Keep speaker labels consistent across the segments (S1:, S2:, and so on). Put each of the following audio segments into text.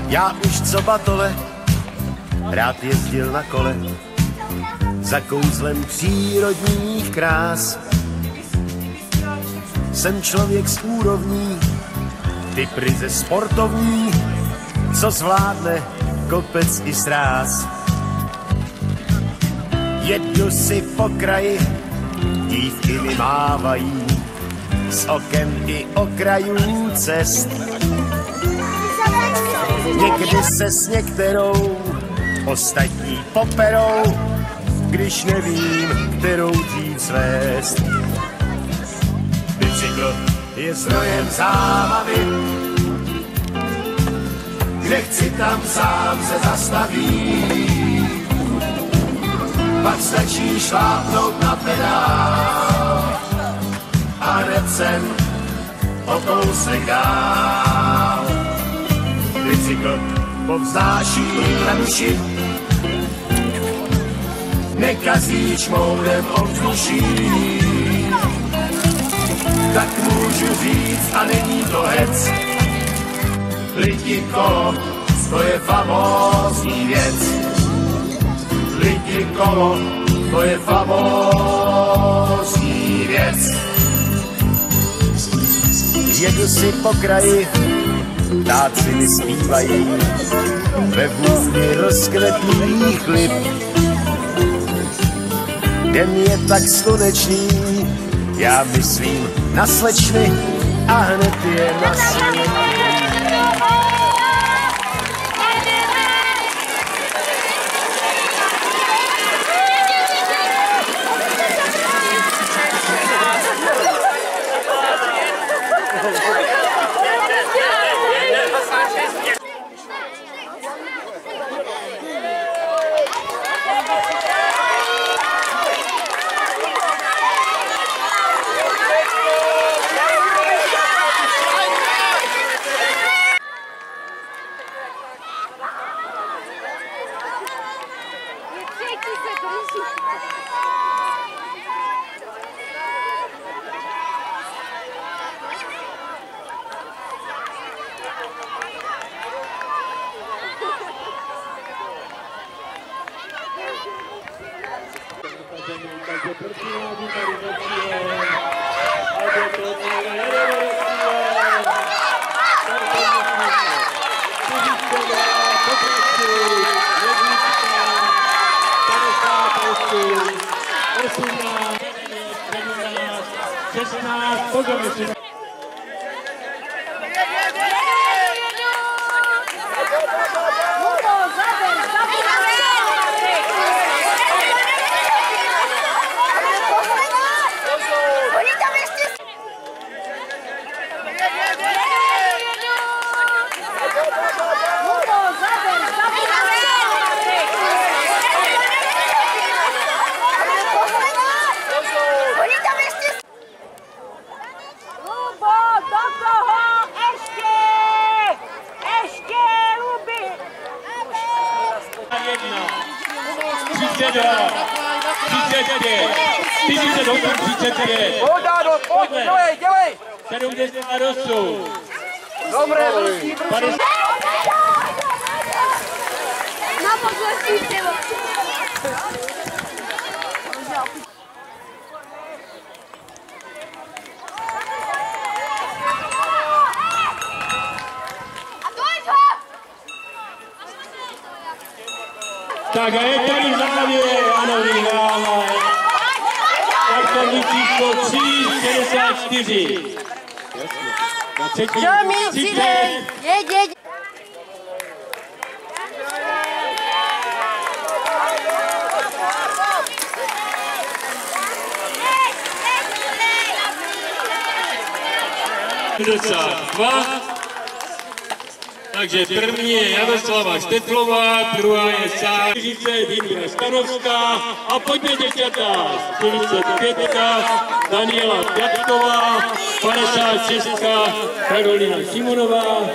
S1: Já už co batole, rád jezdil na kole, za kouzlem přírodních krás. Jsem člověk z úrovní, typ ryze sportovní, co zvládne kopec i sráz. Jedu si po kraji, dívky mi mávají, z oken i okrajů cest. Někdy se s některou ostatní poperou, když nevím, kterou dřív svést. Bicykl je zdrojem zábavy, kde chci, tam sám se zastaví. Pak stačí šlápnout na pedál a hned jsem o kousek dál. Bicykl povznáší na duši, nekazí čmoudem ovzduší. Tak můžu říct, a není to hec, lidi kolo, to je famózní věc. Lidi kolo, to je famózní věc. Jedu si po kraji, ptáci mi zpívají, ve vůni rozkvetlých lip. Den je tak slunečný, já myslím na slečny a hned je na svět.
S2: Tak a je tady závěr, ano, vyhrála. Tak to číslo 3,64. Na třetí přidej. Takže první je Jaroslava Šteflová, druhá je 40, Dina Starovská a pojďme děvčata, 45, Daniela Pjatková, 56, Karolina Šimonová.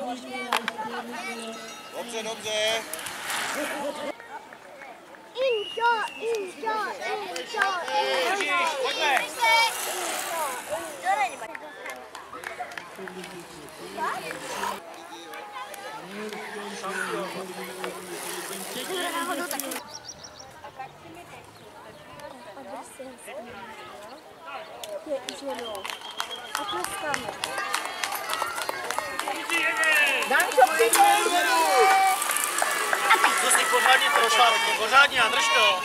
S3: Dobře. Zkus jich pořádně trošárky, pořádně a drž to.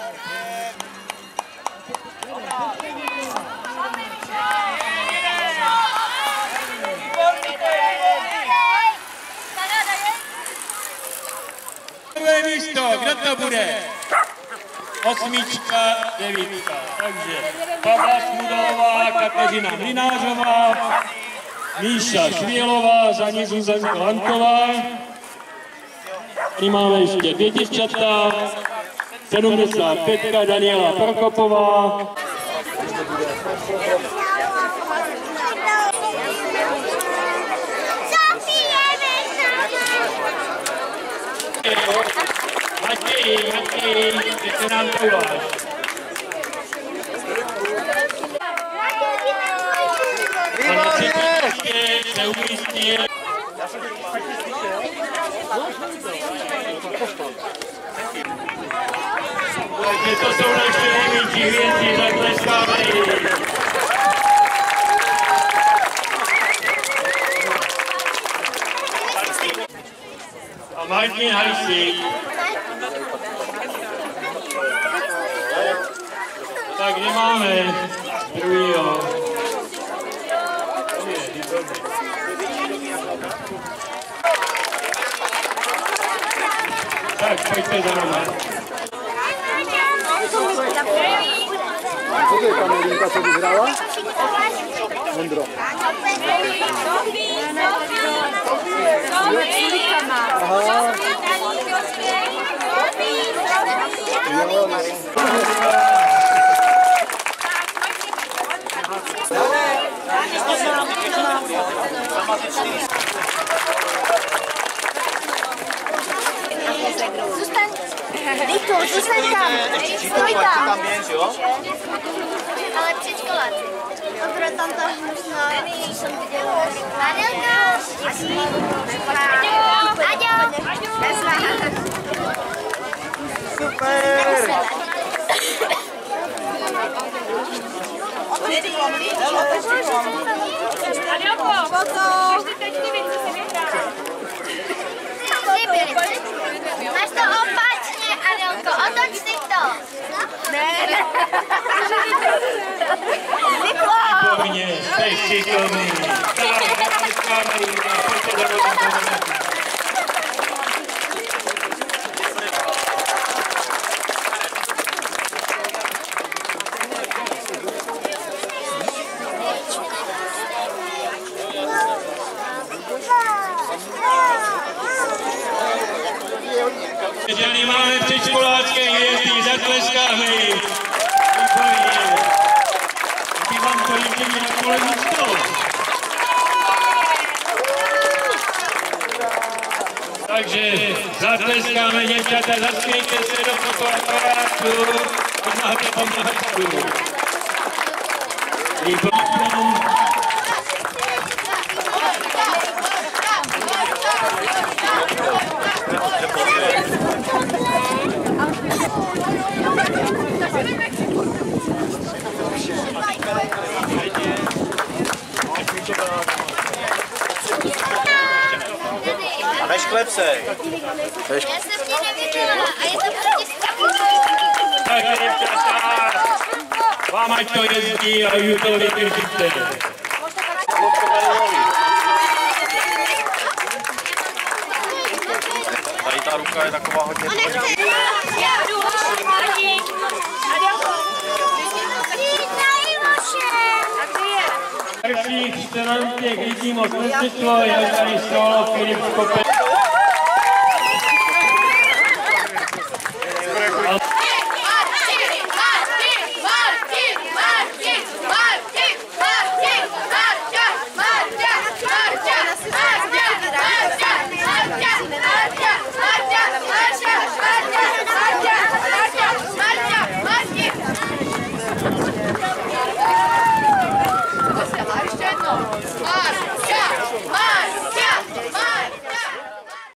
S2: Prvé místo, kdo to bude? 8, 9. Takže Pavla Šmudalová, Kateřina Mlinářová, Míša Švělová, za ní Zuzanka Lanková. Tady máme ještě 2 děvčata, 75 Daniela Prokopová. Matěj, kde se nám to uváž? A na třetí místě se umístí. Takže to jsou naše největší hvězdy, zatleskáme. A Martin Hajsík. Tak kde máme druhýho? Tak, pojďte za mnou.
S4: Co to je ta novinka, co vyhrála? Ondro. Aha.
S5: Zůstaň tam. Stoj tam.
S6: Ale předškoláci.
S5: Dobré, tam to možná jsem viděla.
S6: Adelka. Aďo.
S4: Super.
S6: Máš to opačně, Adelko, otoč si to.
S5: Ne.
S2: Výborně, jste šikovný. Že máme předškolácké hvězdy, zatleskáme jim. Výborně. Ty vám to líbí na kolem stolu. Takže zatleskáme děvčata, zasmějte se do fotoaparátu a máte památku. Výborně.
S3: A nešklep se.
S6: Já jsem tě neviděla a je to proti stavu.
S2: Tak děvčata, vám ať to jezdí a vy to vydržíte.
S3: Tady ta ruka je taková hodně
S2: Prvních stran těch lidí moc nepřišlo, jak tady stalo Filip Skopec.
S3: Máš!